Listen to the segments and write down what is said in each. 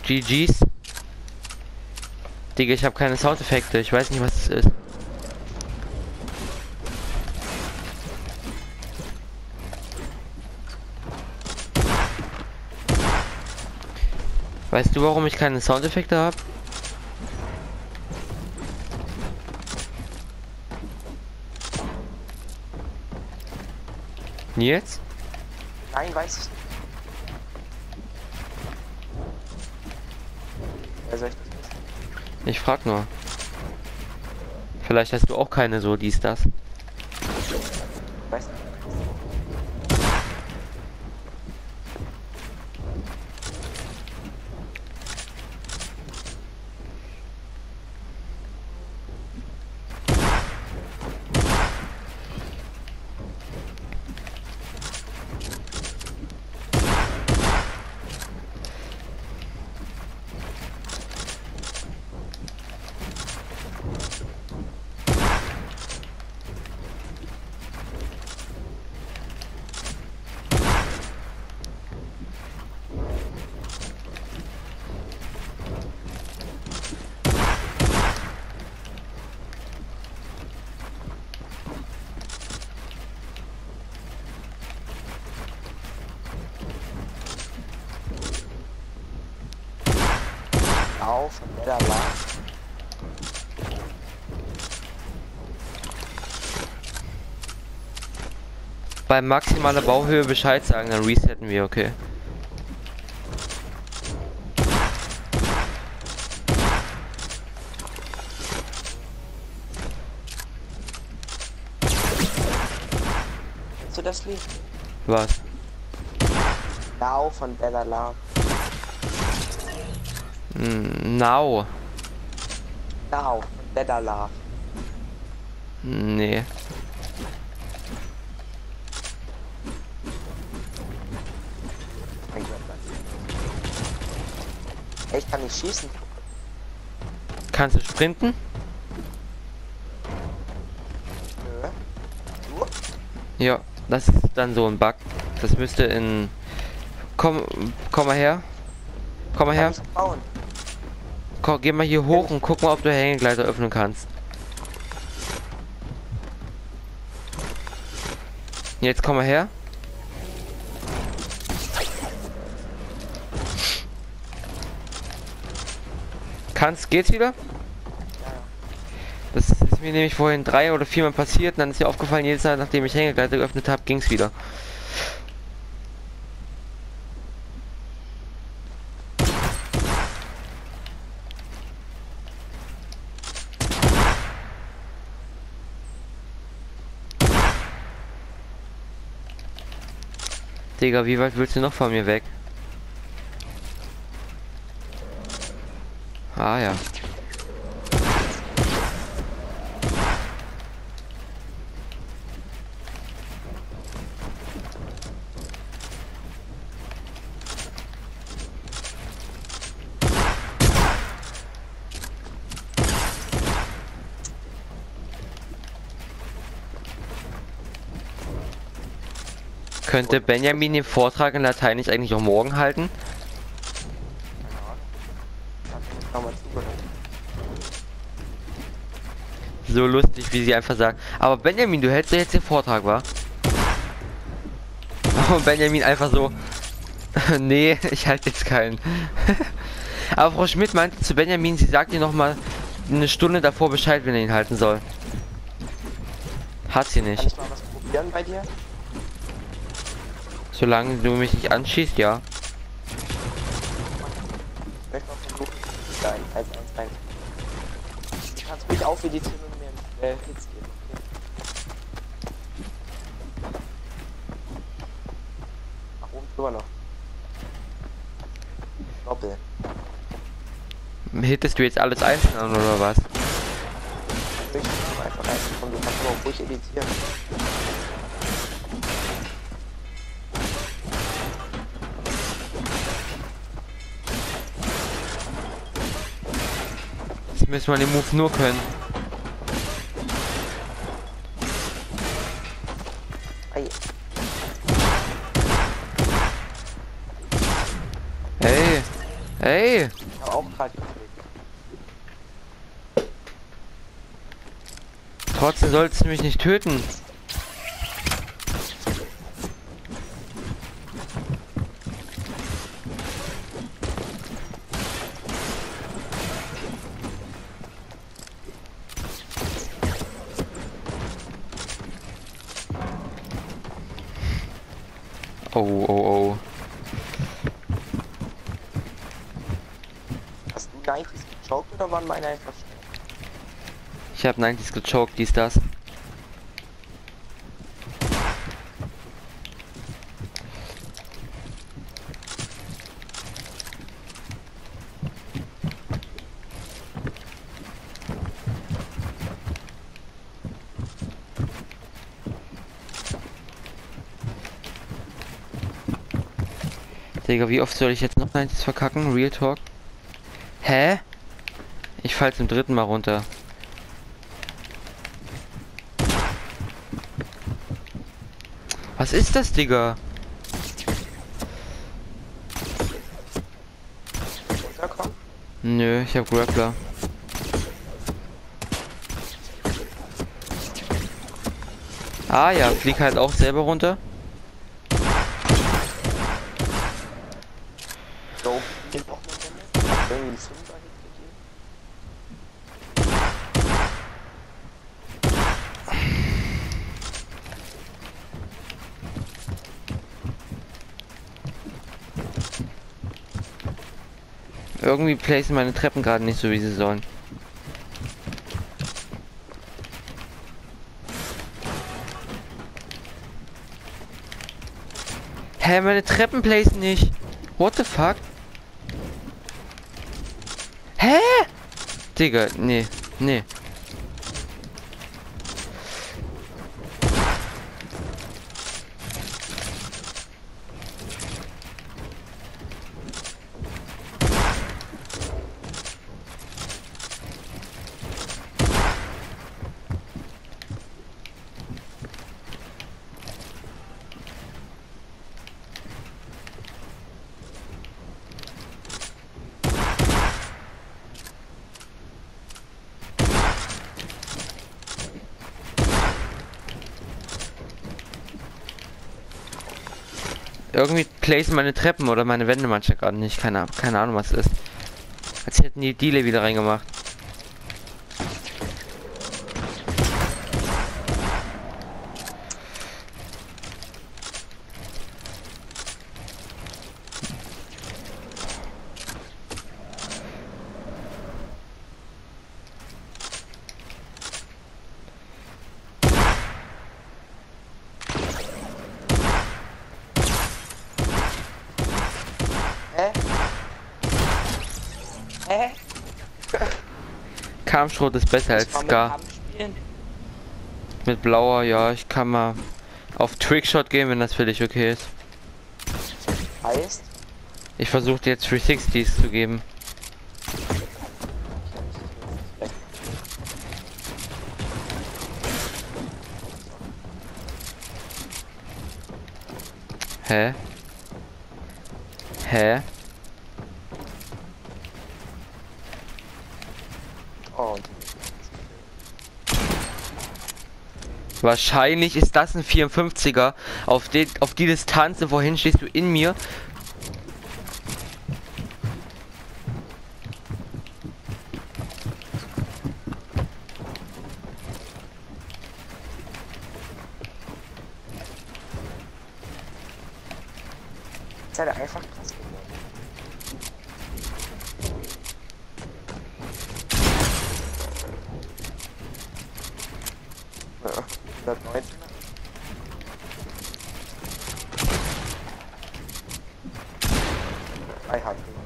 GG's. Digga, ich habe keine Soundeffekte. Ich weiß nicht, was es ist. Weißt du, warum ich keine Soundeffekte habe? Nils? Nein, weiß ich nicht. Wer soll ich das wissen? Ich frag nur. Vielleicht hast du auch keine so, dies, das. Weiß nicht. Auf, wer da war. Bei maximaler Bauhöhe Bescheid sagen, dann resetten wir, okay. Kennst du das Lied? Was? Now von Bella Love. Now. Now von Bella Love. Nee. Mein Gott, was? Ey, ich kann nicht schießen. Kannst du sprinten? Nö. Du? Ja, das ist dann so ein Bug. Das müsste in... Komm mal her. Komm mal Kann her. nicht bauen. Komm, geh mal hier hoch und guck mal, ob du Hängegleiter öffnen kannst. Jetzt komm mal her. Geht's wieder? Ja, ja. Das ist mir nämlich vorhin 3 oder 4 Mal passiert und dann ist mir aufgefallen, jedes Mal, nachdem ich Hängegleiter geöffnet habe, ging's wieder. Digga, wie weit willst du noch von mir weg? Ah ja. Könnte Benjamin den Vortrag in Latein nicht eigentlich auch morgen halten? Keine Ahnung. Hab ich nicht nochmal zugehört. So lustig, wie sie einfach sagt. Aber Benjamin, du hältst ja jetzt den Vortrag, wa? Und Benjamin einfach so... Nee, ich halte jetzt keinen. Aber Frau Schmidt meinte zu Benjamin, sie sagt dir noch mal eine Stunde davor Bescheid, wenn er ihn halten soll. Hat sie Kann nicht. ich mal was probieren bei dir? Solange du mich nicht anschießt, ja. Ich möchte mal versuchen, da ein 1-1 rein. Du kannst ruhig aufeditieren und mir Hits geben. Nach oben drüber noch. Doppel. Hittest du jetzt alles einzeln an, oder was? Ich einfach reinkommen, du kannst aber auch ruhig editieren. Jetzt müssen wir den Move nur können. Ei. Hey, Ey! Ich habe auch gerade geklickt. Trotzdem solltest du mich nicht töten. Oh, oh, oh. Hast du 90s gechoked oder waren meine einfach schnell? Ich hab 90s gechoked, dies, das. Digga, wie oft soll ich jetzt noch 90s verkacken? Real Talk? Hä? Ich fall zum dritten Mal runter. Was ist das, Digga? Runterkommen? Nö, ich hab Grappler. Ah ja, flieg halt auch selber runter. So, geht noch eine Runde. Irgendwie ein Fünfer gegeben. Irgendwie placen meine Treppen gerade nicht so, wie sie sollen. Hä, meine Treppen placen nicht. What the fuck? Hä? Digga, nee, nee. Irgendwie placen meine Treppen oder meine Wände manchmal gerade nicht. Keine Ahnung, was es ist. Als hätten die Diele wieder reingemacht. Hä? Hä? Kampfschrot ist besser als Ich kann mit Scar. Kampf spielen. Mit blauer, ja, ich kann mal auf Trickshot gehen, wenn das für dich okay ist. Heißt? Ich versuche dir jetzt 360s zu geben. Hä? Hä? Oh, Wahrscheinlich ist das ein 54er. Auf die Distanz, und wohin stehst du in mir? ist halt einfach krass geworden. Ja, 119. I have to.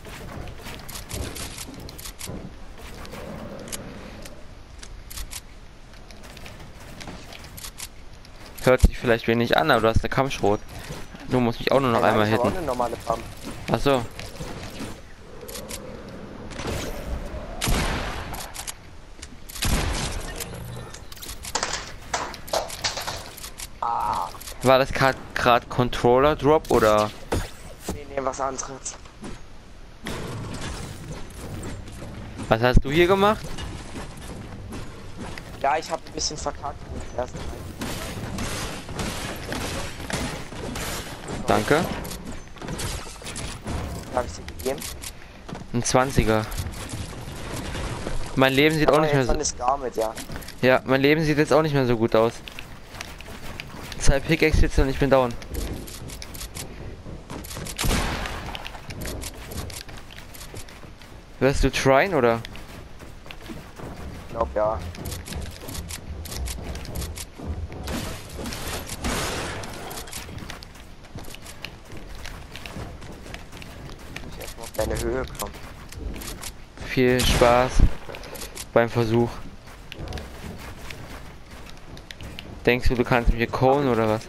Hört sich vielleicht wenig an, aber du hast eine Kampfschrot. Du musst mich auch nur noch einmal ich habe auch hitten. eine normale Pump. Achso. Ah, War das gerade Controller Drop oder? nee, was anderes. Was hast du hier gemacht? Ja, ich habe ein bisschen verkackt im ersten Mal. Danke. Habe ich dir gegeben? Ein 20er. Mein Leben sieht auch nicht mehr so. Ist gar mit, ja. Ja, mein Leben sieht jetzt auch nicht mehr so gut aus. 2 Pickaxe und ich bin down. Wirst du tryen oder? Ich glaube ja. Ich muss erstmal auf deine Höhe kommen. Viel Spaß beim Versuch. Denkst du, du kannst mich hier callen oder was?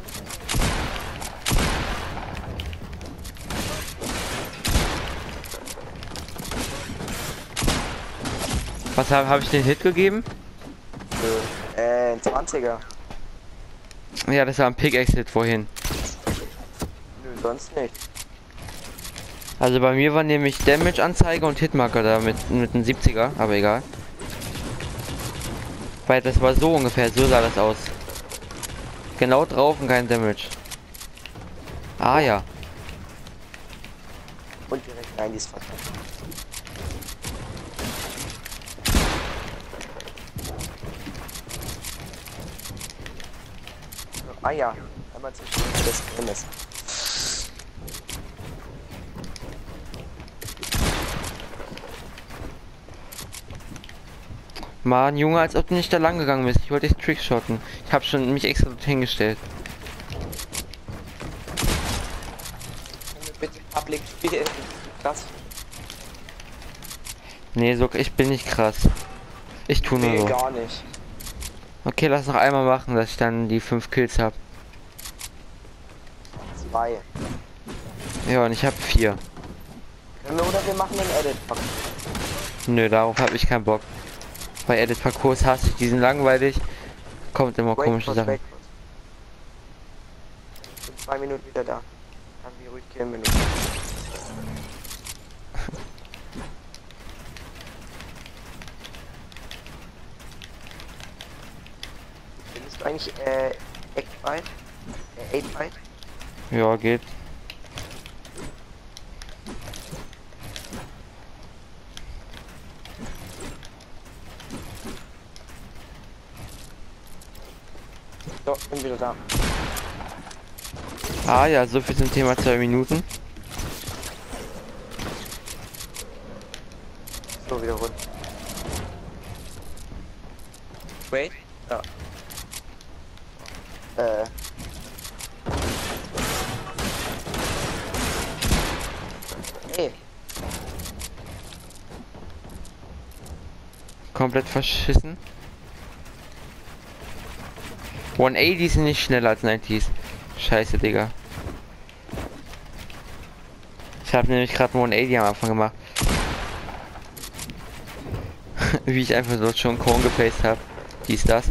Was hab ich den Hit gegeben? Ein 20er. Ja, das war ein Pickaxe-Hit vorhin. Nö, sonst nicht. Also bei mir war nämlich Damage-Anzeige und Hitmarker da mit einem 70er, aber egal. Weil das war so ungefähr, so sah das aus. Genau drauf und kein Damage. Ah ja. Und direkt rein, die ist verkackt. Ah ja, einmal zwischen das Messer. Mann, Junge, als ob du nicht da lang gegangen bist. Ich wollte dich trickshotten. Ich habe schon mich extra dort hingestellt. Bitte Public spielen. Krass. Nee, so, ich bin nicht krass. Ich tu nur Nee, so. gar nicht. Okay, lass noch einmal machen, dass ich dann die 5 Kills habe. 2. Ja, und ich habe 4. Oder wir machen den Edit. Nö, darauf habe ich keinen Bock. Bei Edit Parcours hasse ich, die sind langweilig. Kommt immer komische Sachen. In 2 Minuten wieder da. Kann wir ruhig killen, Minuten. Findest du eigentlich 8-Byte? 8-Byte? Ja, geht. So, bin wieder da. Ah ja, so viel zum Thema 2 Minuten. So, wieder runter. Wait. Ja. Hey. Komplett verschissen. 180 sind nicht schneller als 90s. Scheiße, Digga. Ich habe nämlich gerade 180 am Anfang gemacht. Wie ich einfach so schon Korn gepaced habe. Dies, das.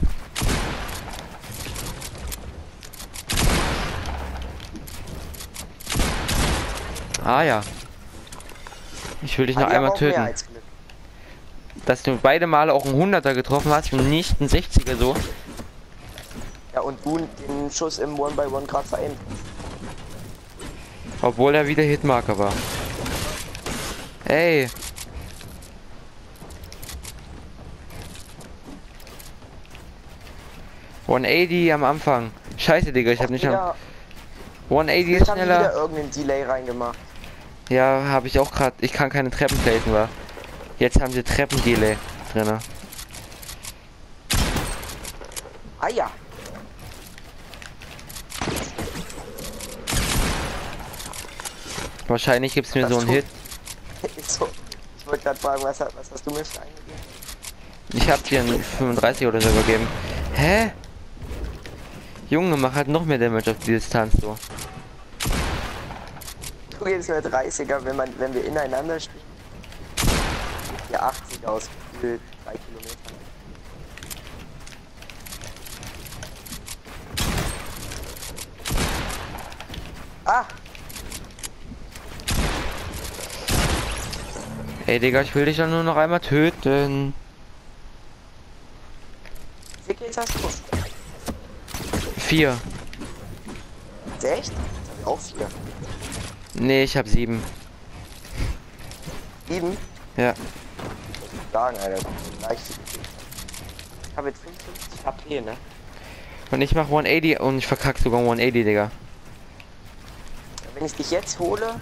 Ah ja. Ich will dich noch einmal töten. Dass du beide Male auch einen 100er getroffen hast und nicht einen 60er so. Ja, und du den Schuss im One-by-One gerade verändert. Obwohl er wieder Hitmarker war. Ey. ...180 am Anfang. Scheiße, Digga, ich hab nicht am... 180 ist schneller. Wieder irgendeinen Delay reingemacht. Ja, habe ich auch gerade. Ich kann keine Treppen placen, war. Jetzt haben sie Treppendelay drinne. Ah ja. Wahrscheinlich gibt's mir so einen Hit. So, ich wollte gerade fragen, was hast du mir für eingegeben? Ich hab dir einen 35 oder so gegeben. Hä? Junge, mach halt noch mehr Damage auf die Distanz so. Du gibst mir 30er, wenn wir ineinander stehen. Ja, 80 aus, gefühlt 3 Kilometer. Ah! Ey, Digga, ich will dich doch nur noch einmal töten. Wie viel Kills hast du? 4. Echt? Ich hab auch 4. Nee, ich hab 7. 7? Ja. Sagen, Alter. Gleich. Ich habe jetzt 55 HP, ne? Und ich mach 180 und ich verkack sogar 180, Digga. Wenn ich dich jetzt hole.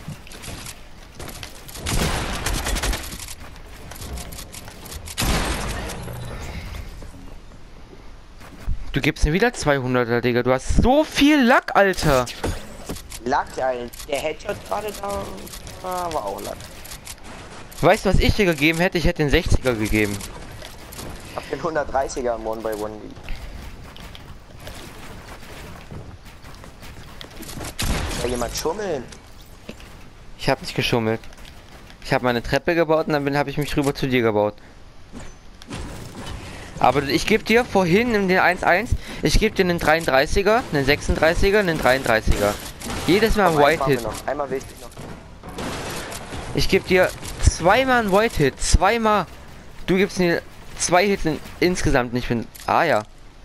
Du gibst mir wieder 200er, Digga. Du hast so viel Lack, Alter. Lack, Alter. Der Headshot gerade da war auch Lack. Weißt du, was ich dir gegeben hätte? Ich hätte den 60er gegeben. Ich hab den 130er im 1x1 League. Will jemand schummeln? Ich habe nicht geschummelt. Ich habe meine Treppe gebaut und dann habe ich mich rüber zu dir gebaut. Aber ich gebe dir vorhin in den 1-1, ich gebe dir einen 33er, einen 36er, einen 33er. Jedes Mal ein White Hit. Einmal will ich dich noch. Ich gebe dir zweimal ein White Hit, zweimal. Du gibst mir 2 Hits insgesamt nicht. Ah ja.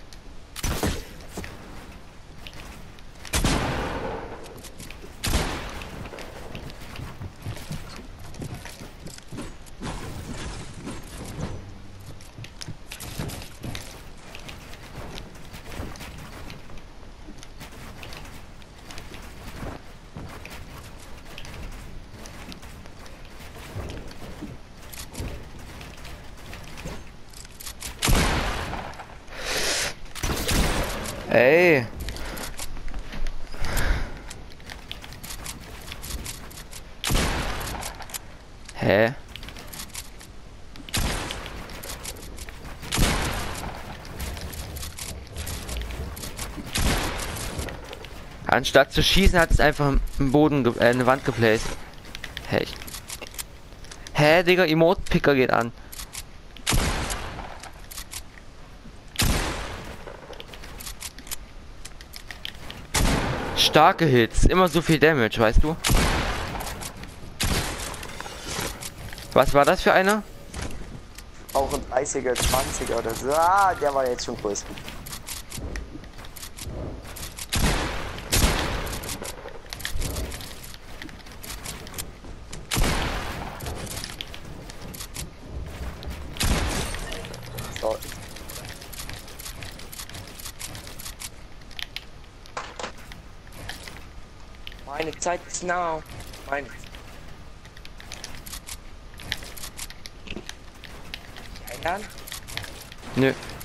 Ey. Hä? Anstatt zu schießen, hat es einfach im Boden, eine Wand geplaced. Hä? Hä, Digga, Emote-Picker geht an. Starke Hits, immer so viel Damage, weißt du? Was war das für einer? Auch ein 30er, 20er oder so. Ah, der war jetzt schon größer. So. Meine Zeit ist now. Meine Zeit. Einladen? Nö.